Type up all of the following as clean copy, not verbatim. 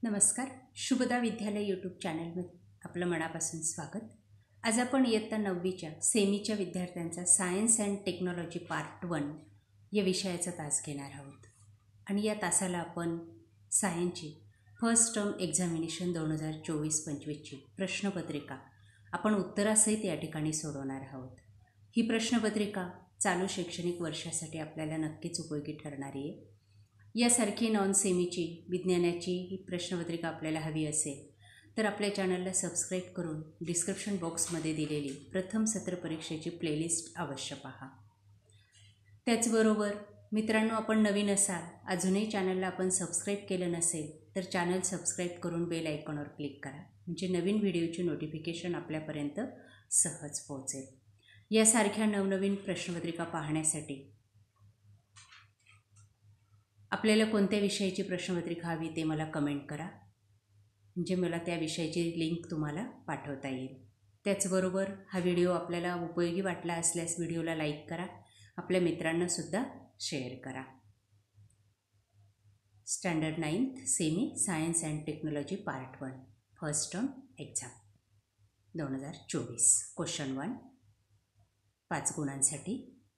नमस्कार. शुभदा विद्यालय यूट्यूब चॅनलमध्ये आपलं मनापासून स्वागत. आज आपण इयत्ता 9वीच्या सेमीच्या विद्यार्थ्यांचा सायन्स अँड टेक्नॉलॉजी पार्ट 1 या विषयाचा तास घेणार आहोत. आणि या तासाला आपण सायन्सची फर्स्ट टर्म एक्झामिनेशन 2024-25ची प्रश्नपत्रिका आपण उत्तरासहित या ठिकाणी सोडवणार आहोत. ही प्रश्नपत्रिका चालू शैक्षणिक वर्षासाठी आपल्याला नक्कीच उपयोगी ठरणारी आहे. यासारखी नॉन सेमीची विज्ञानाची ही प्रश्नपत्रिका आपल्याला हवी असेल तर आपल्या चॅनलला सबस्क्राईब करून डिस्क्रिप्शन बॉक्समध्ये दिलेली प्रथम सत्र परीक्षेची प्लेलिस्ट अवश्य पहा. त्याचबरोबर मित्रांनो, आपण नवीन असाल, अजूनही चॅनलला आपण सबस्क्राईब केलं नसेल तर चॅनल सबस्क्राईब करून बेल आयकॉनवर क्लिक करा, म्हणजे नवीन व्हिडिओची नोटिफिकेशन आपल्यापर्यंत सहज पोहोचेल. यासारख्या नवनवीन प्रश्नपत्रिका पाहण्यासाठी आपल्याला कोणत्या विषयाची प्रश्नपत्रिका हवी ते मला कमेंट करा, म्हणजे मला त्या विषयाची लिंक तुम्हाला पाठवता येईल. त्याचबरोबर हा व्हिडिओ आपल्याला उपयोगी वाटला असल्यास व्हिडिओला लाईक करा, आपल्या मित्रांनासुद्धा शेअर करा. Standard 9th semi science and technology part 1 first term exam 2024. Question 1, 5 गुणांसाठी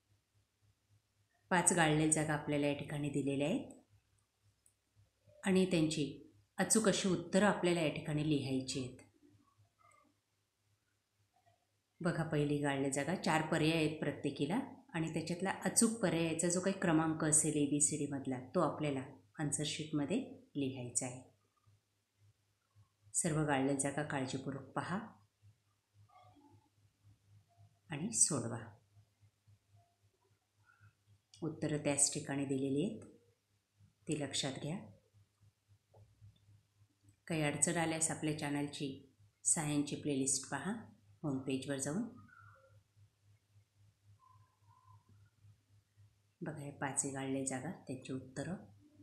5 गाळलेल्या जागा आपल्याला या ठिकाणी दिलेल्या आहेत आणि त्यांची अचूक अशी उत्तरं आपल्याला या ठिकाणी लिहायची आहेत. बघा, पहिली गाळलेली जागा 4 पर्याय आहेत प्रत्येकीला आणि त्याच्यातला अचूक पर्यायाचा जो काही क्रमांक असेल ABCD मधला तो आपल्याला आन्सरशीटमध्ये लिहायचा आहे. सर्व गाळलेल्या जागा काळजीपूर्वक पहा आणि सोडवा. उत्तरं त्याच ठिकाणी दिलेली आहेत, ती लक्षात घ्या. काही अडचण आल्यास आपल्या चॅनलची सायन्सची प्लेलिस्ट पहा होम पेजवर जाऊन. बघा, हे 5 गाळलेल्या जागा, त्याची उत्तरं.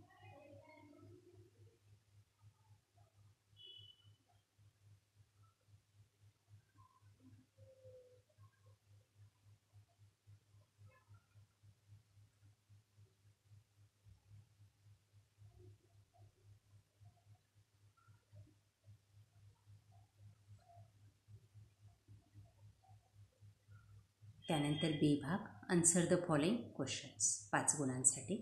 त्यानंतर B भाग, आन्सर द फॉलोइंग क्वेश्चन्स. 5 गुणांसाठी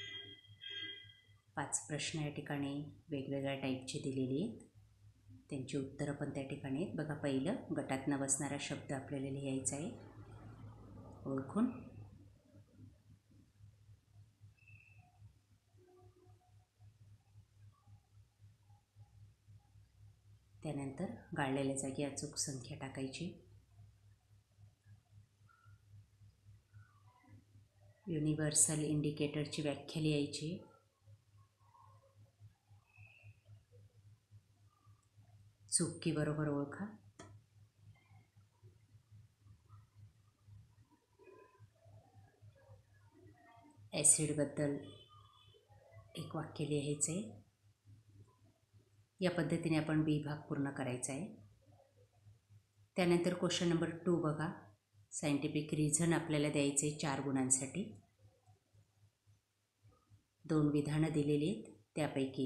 5 प्रश्न या ठिकाणी वेगवेगळ्या टाईपचे दिलेली आहेत, त्यांची उत्तरं पण त्या ठिकाणी आहेत. बघा, पहिलं गटात न बसणारा शब्द आपल्याला लिहायचा आहे ओळखून. त्यानंतर गाळलेल्या जागी अचूक संख्या टाकायची. युनिव्हर्सल इंडिकेटरची व्याख्या लिहायची. चूक की बरोबर ओळखा. ॲसिडबद्दल एक वाक्य लिहायचं आहे. या पद्धतीने आपण B भाग पूर्ण करायचा आहे. त्यानंतर क्वेश्चन नंबर 2 बघा, सायंटिफिक रिझन आपल्याला द्यायचं आहे 4 गुणांसाठी. 2 विधानं दिलेली आहेत, त्यापैकी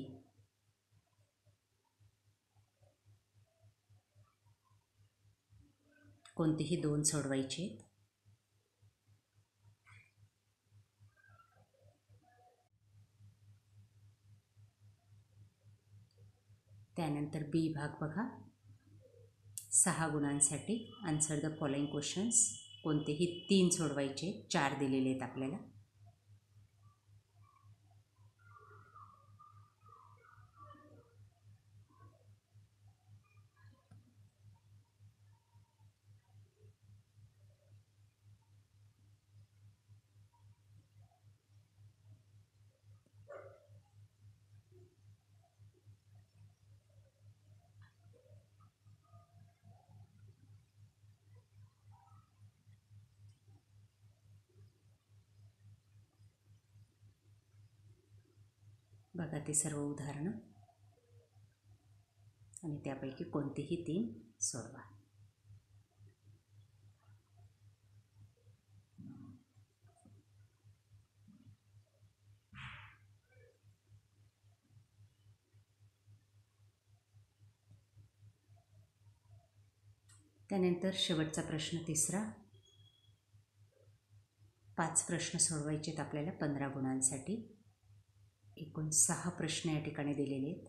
कोणतेही 2 सोडवायचे आहेत. त्यानंतर B भाग बघा, 6 गुणांसाठी आन्सर द फॉलोइंग क्वेश्चन्स. कोणतेही 3 सोडवायचे, 4 दिलेले आहेत आपल्याला. बघा, ते सर्व उदाहरणं आणि त्यापैकी कोणतेही 3 सोडवा. त्यानंतर शेवटचा प्रश्न 3रा. 5 प्रश्न सोडवायचे आहेत आपल्याला 15 गुणांसाठी. एकूण 6 प्रश्न या ठिकाणी दिलेले आहेत.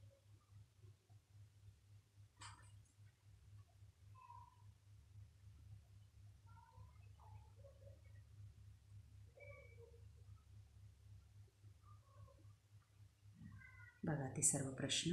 बघा ते सर्व प्रश्न.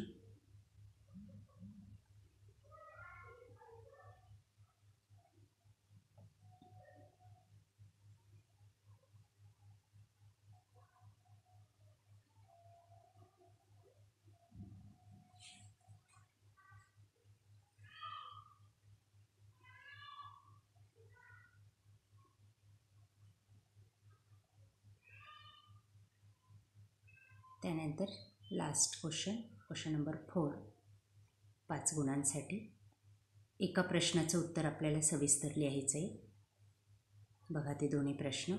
त्यानंतर लास्ट क्वेश्चन नंबर 4 5 गुणांसाठी. एका प्रश्नाचं उत्तर आपल्याला सविस्तर लिहायचं आहे. बघा ते दोन्ही प्रश्न.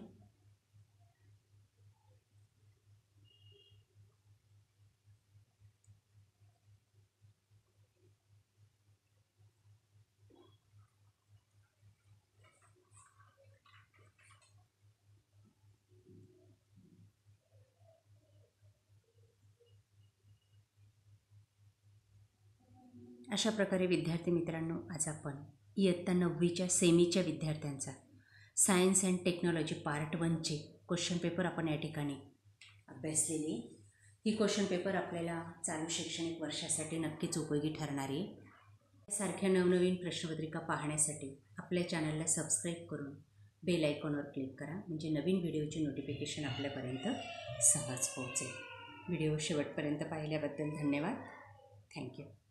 अशा प्रकारे विद्यार्थी मित्रांनो, आज आपण इयत्ता 9वीच्या सेमीच्या विद्यार्थ्यांचा सायन्स अँड टेक्नॉलॉजी पार्ट 1चे क्वेश्चन पेपर आपण या ठिकाणी अभ्यासलेले. ही क्वेश्चन पेपर आपल्याला चालू शैक्षणिक वर्षासाठी नक्कीच उपयोगी ठरणार आहे. यासारख्या नवनवीन प्रश्नपत्रिका पाहण्यासाठी आपल्या चॅनलला सबस्क्राईब करून बेल आयकॉनवर क्लिक करा, म्हणजे नवीन व्हिडिओचे नोटिफिकेशन आपल्यापर्यंत सहज पोहोचेल. व्हिडिओ शेवटपर्यंत पाहिल्याबद्दल धन्यवाद. थँक्यू.